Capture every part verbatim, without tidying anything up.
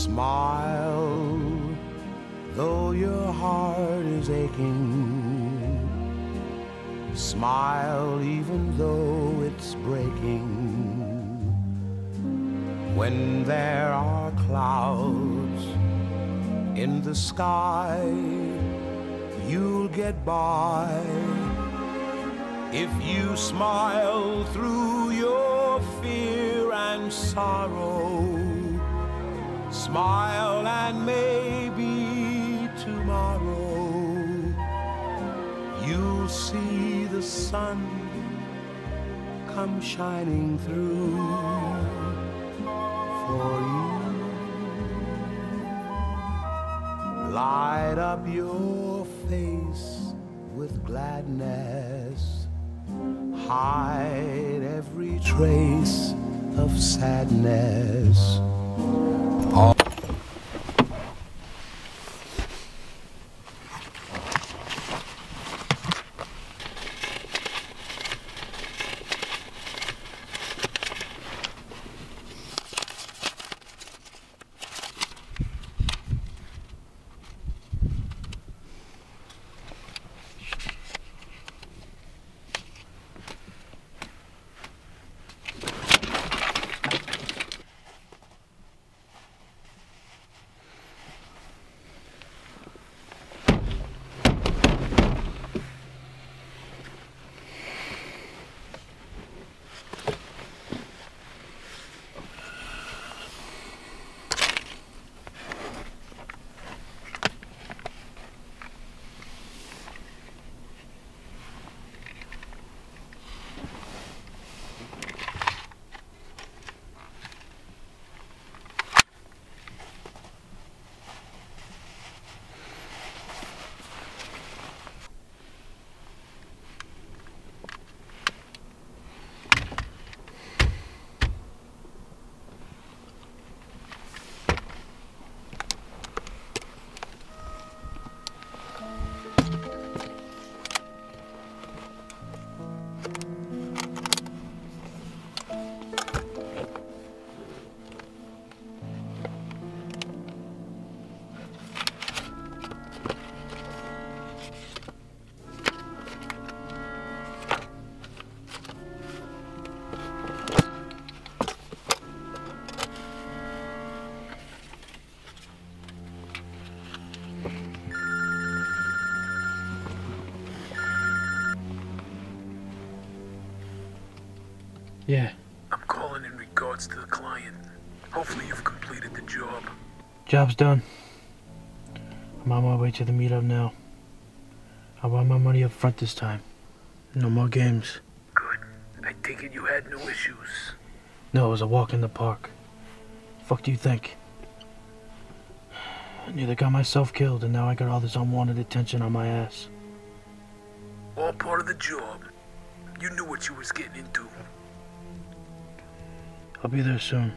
Smile, though your heart is aching. Smile, even though it's breaking. When there are clouds in the sky, you'll get by if you smile through your fear and sorrow. Smile and maybe tomorrow you'll see the sun come shining through for you. Light up your face with gladness. Hide every trace of sadness. All Yeah. I'm calling in regards to the client. Hopefully you've completed the job. Job's done. I'm on my way to the meetup now. I want my money up front this time. No more games. Good. I take it you had no issues. No, it was a walk in the park. Fuck do you think? I nearly got myself killed and now I got all this unwanted attention on my ass. All part of the job. You knew what you was getting into. I'll be there soon.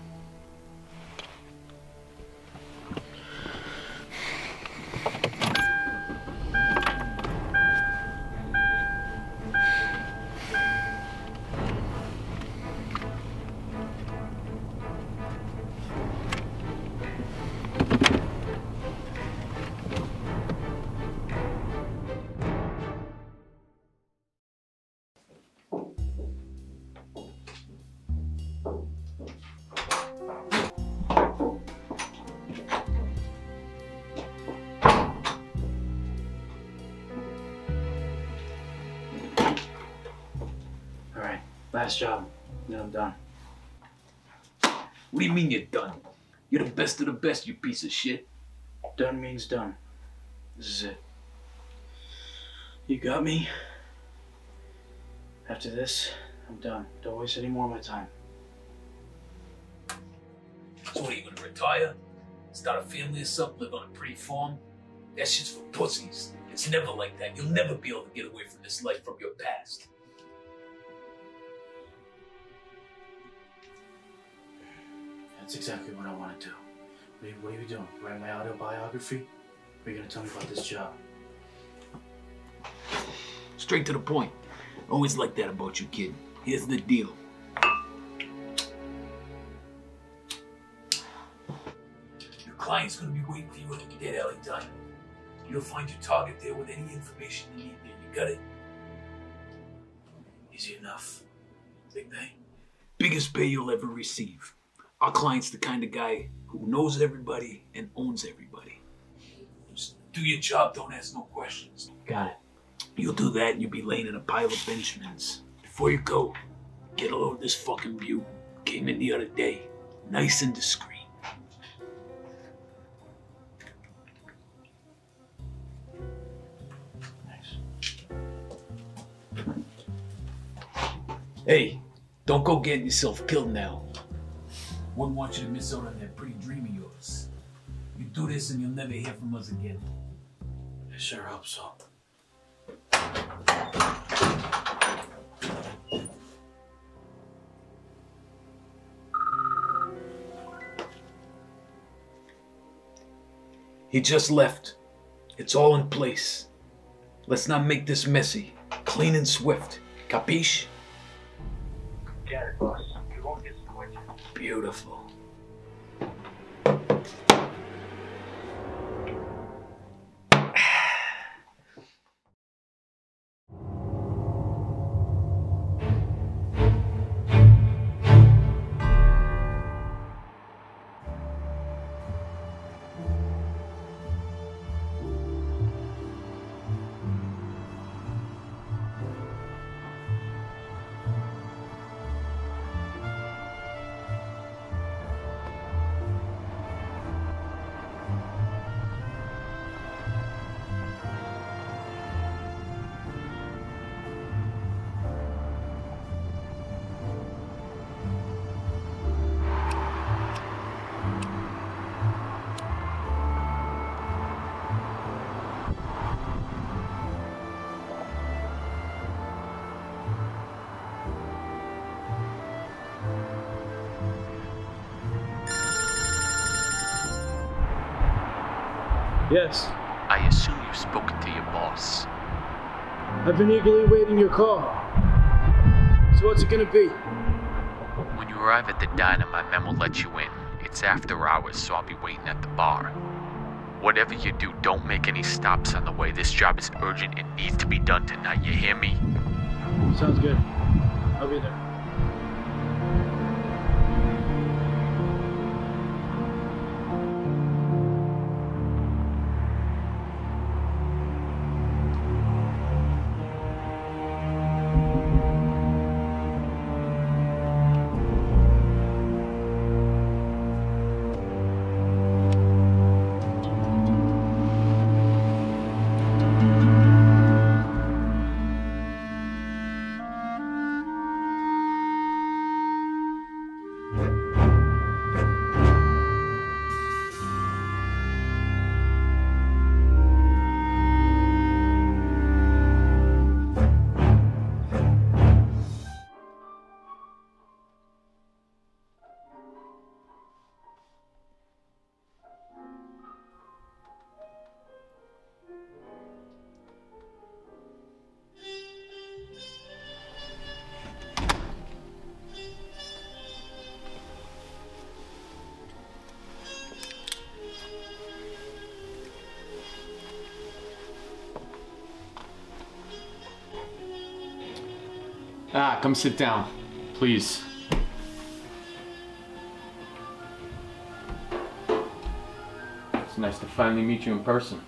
Last job, then I'm done. What do you mean you're done? You're the best of the best, you piece of shit. Done means done. This is it. You got me? After this, I'm done. Don't waste any more of my time. So what, are you gonna retire? Start a family or something, live on a pretty farm? That shit's for pussies. It's never like that. You'll never be able to get away from this life from your past. That's exactly what I want to do. What are you, what are you doing? Write my autobiography? Or are you going to tell me about this job? Straight to the point. Always like that about you, kid. Here's the deal. Your client's gonna be waiting for you at the dead alley time. You'll find your target there with any information you need there. You got it? Easy enough. Big pay? Biggest pay you'll ever receive. Our client's the kind of guy who knows everybody and owns everybody. Just do your job, don't ask no questions. Got it. You'll do that and you'll be laying in a pile of Benjamins. Before you go, get a load of this fucking butte. Came in the other day. Nice and discreet. Hey, don't go getting yourself killed now. Wouldn't want you to miss out on that pretty dream of yours. You do this and you'll never hear from us again. I sure hope so. He just left. It's all in place. Let's not make this messy. Clean and swift. Capiche? Got it, boss. You won't disappoint you. Beautiful. Yes. I assume you've spoken to your boss. I've been eagerly waiting your call. So what's it gonna be? When you arrive at the diner, my men will let you in. It's after hours, so I'll be waiting at the bar. Whatever you do, don't make any stops on the way. This job is urgent and needs to be done tonight. You hear me? Sounds good. I'll be there. Ah, come sit down, please. It's nice to finally meet you in person.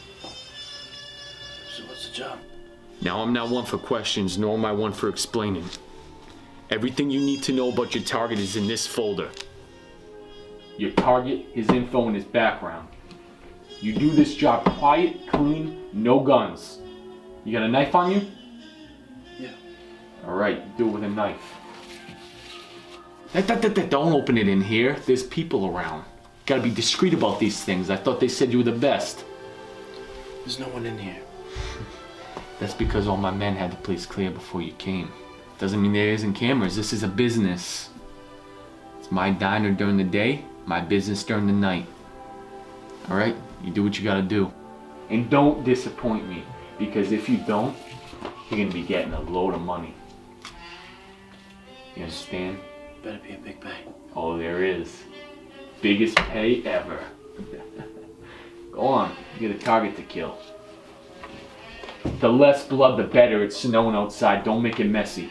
So what's the job? Now, I'm not one for questions, nor am I one for explaining. Everything you need to know about your target is in this folder. Your target, his info, and his background. You do this job quiet, clean, no guns. You got a knife on you? Yeah. Alright, do it with a knife. That, that, that, that, don't open it in here. There's people around. Gotta be discreet about these things. I thought they said you were the best. There's no one in here. That's because all my men had the place clear before you came. Doesn't mean there isn't cameras. This is a business. It's my diner during the day, my business during the night. Alright? You do what you gotta do. And don't disappoint me, because if you don't, you're gonna be getting a load of money. You understand? Better be a big pay. Oh, there is. Biggest pay ever. Go on, you get a target to kill. The less blood, the better. It's snowing outside. Don't make it messy.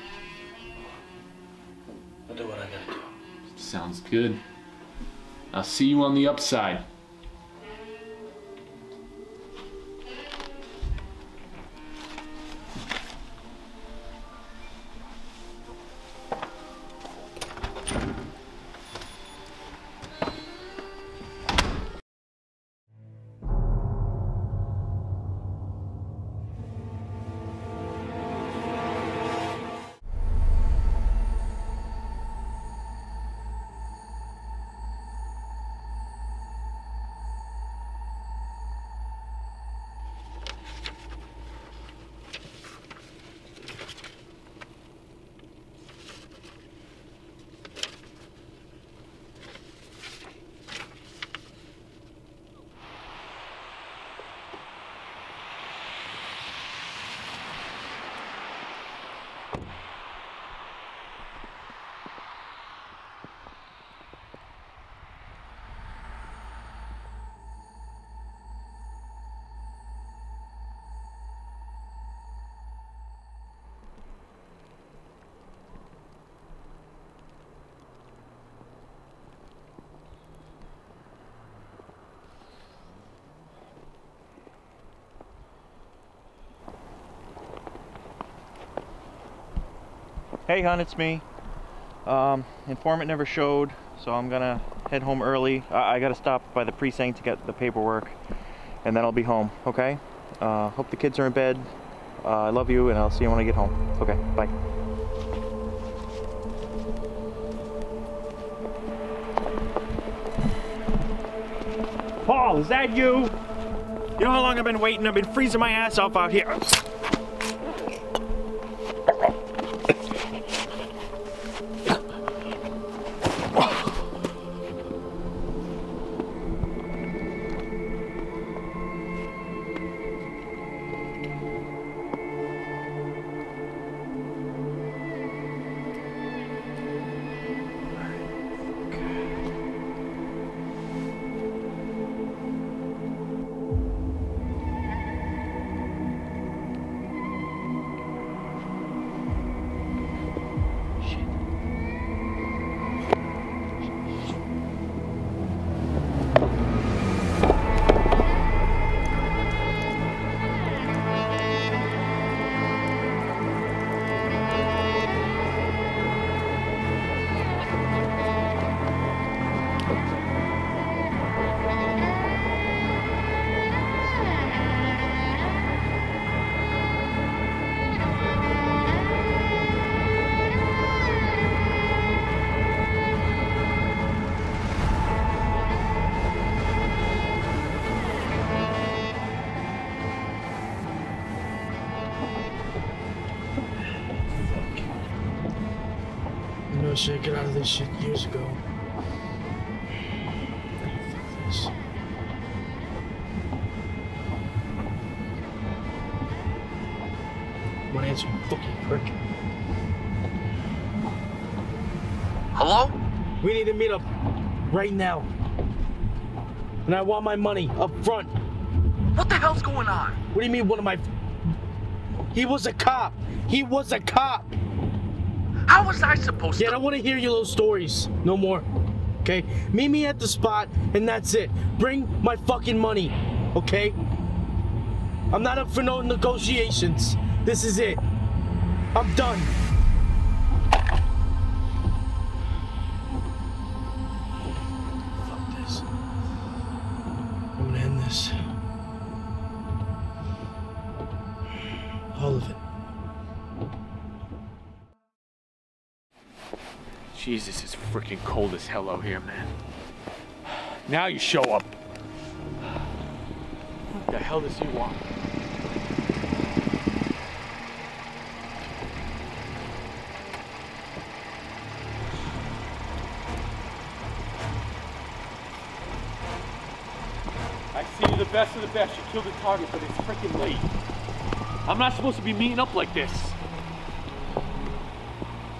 I'll do what I gotta do. Sounds good. I'll see you on the upside. Hey hon, it's me. Um, informant never showed, so I'm gonna head home early. I, I gotta stop by the precinct to get the paperwork, and then I'll be home, okay? Uh, hope the kids are in bed. Uh, I love you, and I'll see you when I get home. Okay, bye. Paul, is that you? You know how long I've been waiting? I've been freezing my ass off out here. I should get out of this shit years ago. Fuck this. My answer, fucking prick. Hello? We need to meet up right now. And I want my money up front. What the hell's going on? What do you mean one of my... He was a cop. He was a cop. How was I supposed Yeah, to? I don't want to hear your little stories. No more. Okay? Meet me at the spot, and that's it. Bring my fucking money. Okay? I'm not up for no negotiations. This is it. I'm done. Fuck this. I'm gonna end this. All of it. Jesus, it's freaking cold as hell out here, man. Now you show up. What the hell does he want? I see you the best of the best. You killed the target, but it's freaking late. I'm not supposed to be meeting up like this.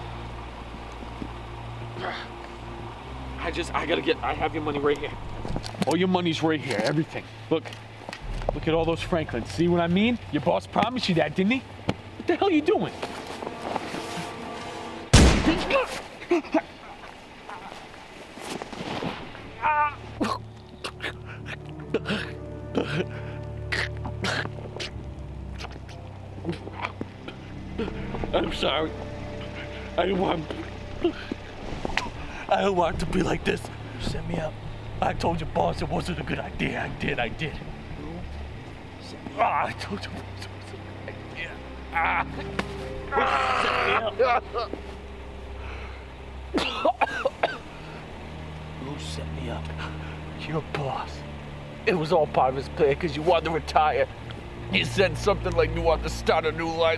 I just, I gotta get, I have your money right here. All your money's right here, everything. Look, look at all those Franklins. See what I mean? Your boss promised you that, didn't he? What the hell are you doing? I'm sorry. I didn't want. I don't want it to be like this. Set me up. I told your boss it wasn't a good idea. I did. I did. Ah, I told you it wasn't a good idea. Ah. Who set me up? Your boss. It was all part of his plan because you wanted to retire. You said something like you wanted to start a new life.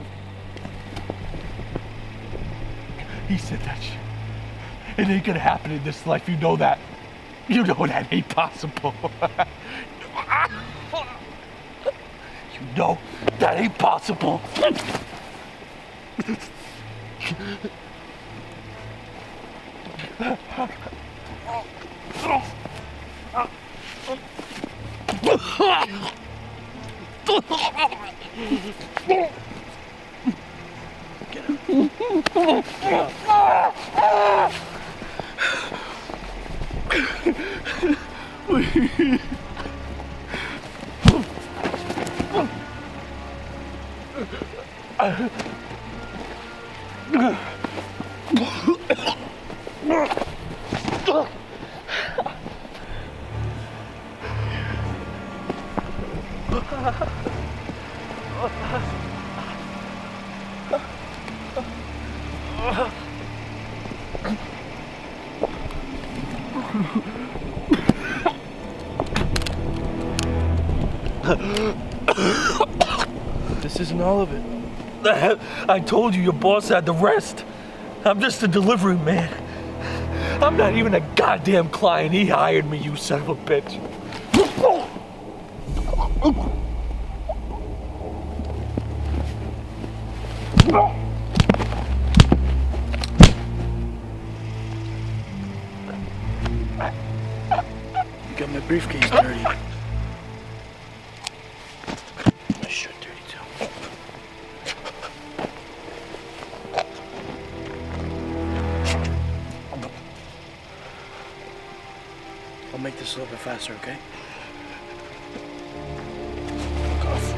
He said that shit. It ain't gonna happen in this life, you know that. You know that ain't possible. You know that ain't possible. This isn't all of it. I told you your boss had the rest. I'm just a delivery man. I'm not even a goddamn client. He hired me, you son of a bitch. You got my briefcase dirty. My shirt dirty too. I'll make this a little bit faster, okay? Fuck off.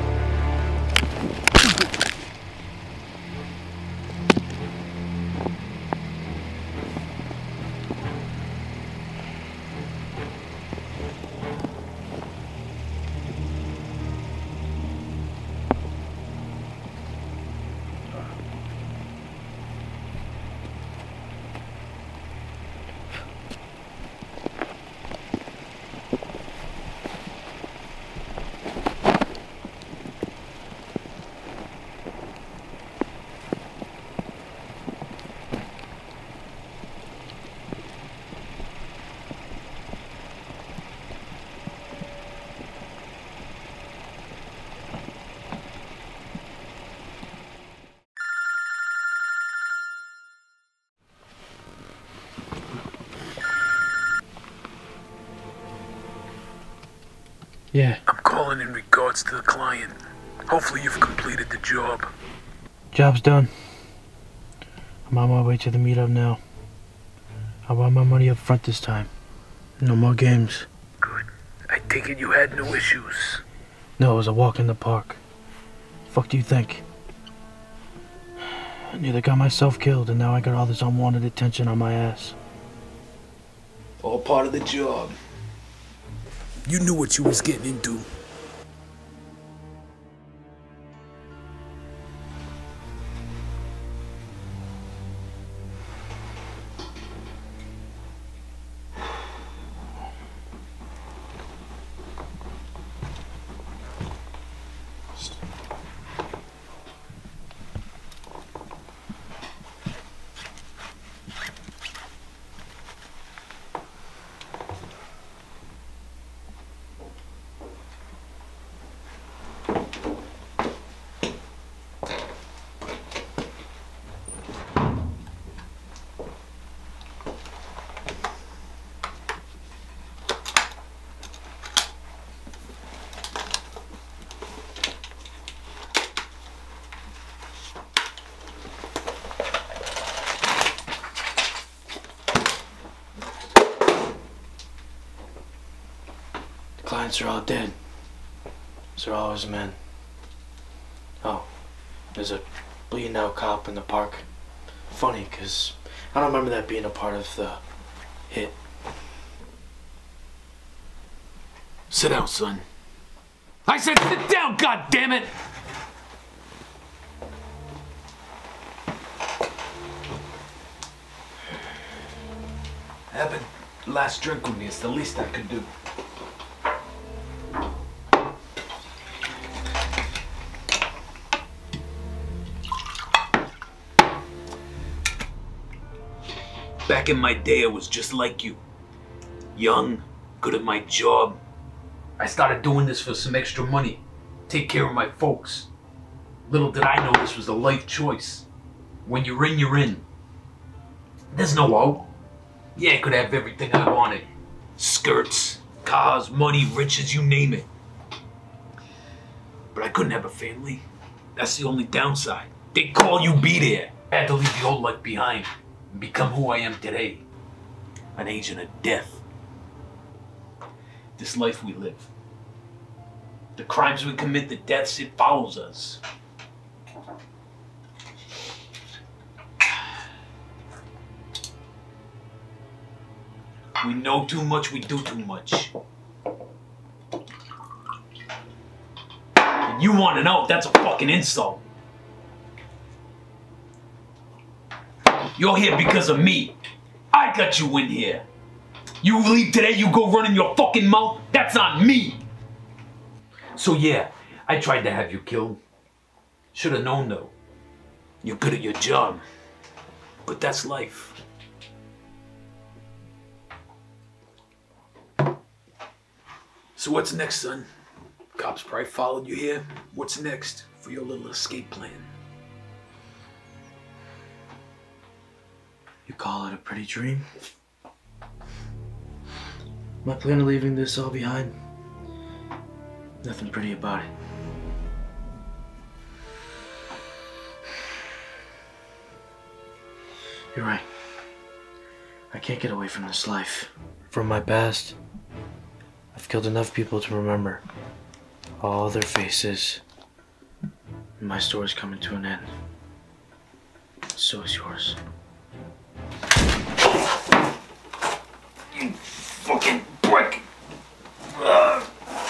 Yeah. I'm calling in regards to the client. Hopefully you've completed the job. Job's done. I'm on my way to the meetup now. I want my money up front this time. No more games. Good. I take it you had no issues. No, it was a walk in the park. Fuck do you think? I nearly got myself killed and now I got all this unwanted attention on my ass. All part of the job. You knew what you was getting into. clients are all dead. So they're always men. Oh, there's a bleeding out cop in the park. Funny, because I don't remember that being a part of the hit. Sit down, son. I said sit down, goddammit! Have a last drink with me. It's the least I could do. Back in my day, I was just like you. Young, good at my job. I started doing this for some extra money. Take care of my folks. Little did I know this was a life choice. When you're in, you're in. There's no out. Yeah, I could have everything I wanted. Skirts, cars, money, riches, you name it. But I couldn't have a family. That's the only downside. They call you be there. I had to leave the old life behind and become who I am today. An agent of death. This life we live. The crimes we commit, the deaths, it follows us. We know too much, we do too much. And you want to know, that's a fucking insult. You're here because of me. I got you in here. You leave today, you go running your fucking mouth, that's on me. So yeah, I tried to have you killed. Should have known though. You're good at your job. But that's life. So what's next, son? Cops probably followed you here. What's next for your little escape plan? You call it a pretty dream? My plan of leaving this all behind, nothing pretty about it. You're right. I can't get away from this life. From my past, I've killed enough people to remember all their faces. And my story's coming to an end. So is yours. You fucking prick! Uh.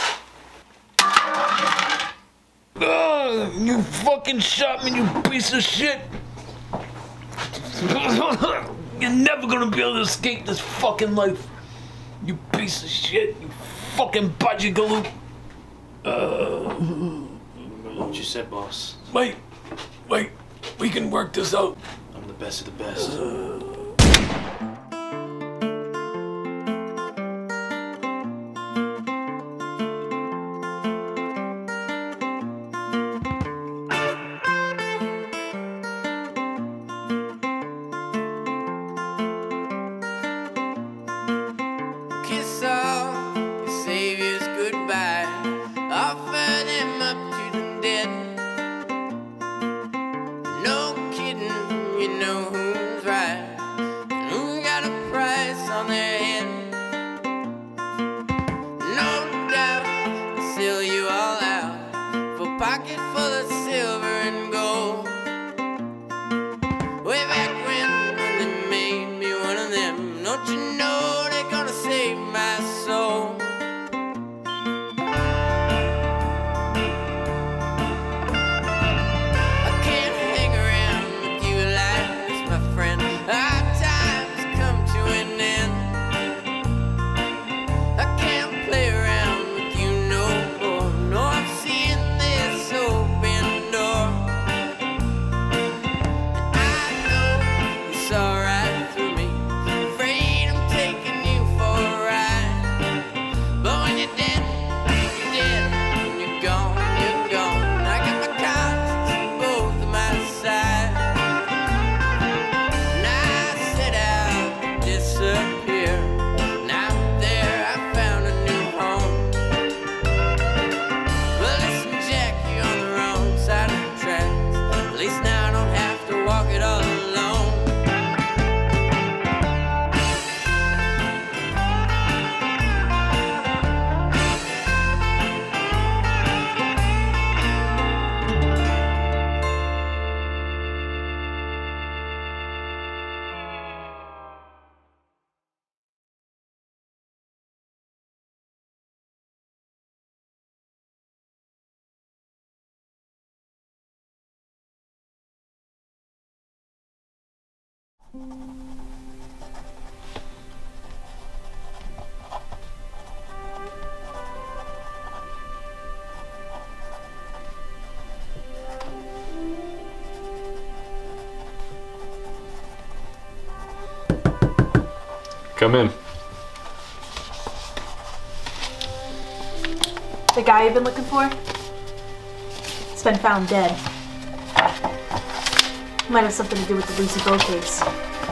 Uh, you fucking shot me, you piece of shit! You're never gonna be able to escape this fucking life. You piece of shit, you fucking budget-galoot. Uh, Remember what you said, boss. wait, wait, we can work this out. I'm the best of the best. Uh, Kiss all your saviors goodbye. Offer them up to the dead. No kidding, you know who's right and who got a price on their head. No doubt they'll sell you all out for a pocket full of silver and gold. Way back when, when they made me one of them, don't you know they're gonna save my soul? I can't hang around with you like this, my friend. Our time's come to an end. I can't play around with you no more. No, I'm seeing this open door. And I know you saw right through me. Afraid I'm taking you for a ride. Come in. The guy you've been looking for? He's been found dead. Might have something to do with the Lucy Bow case.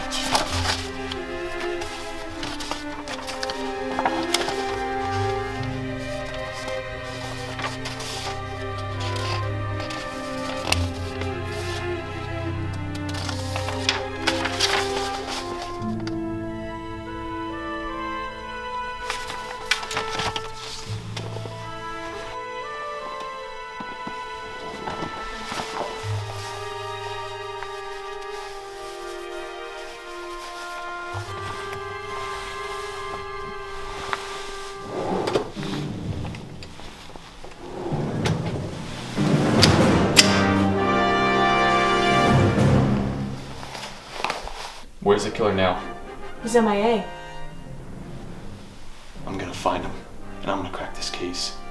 Where's the killer now? He's M I A. I'm gonna find him, and I'm gonna crack this case.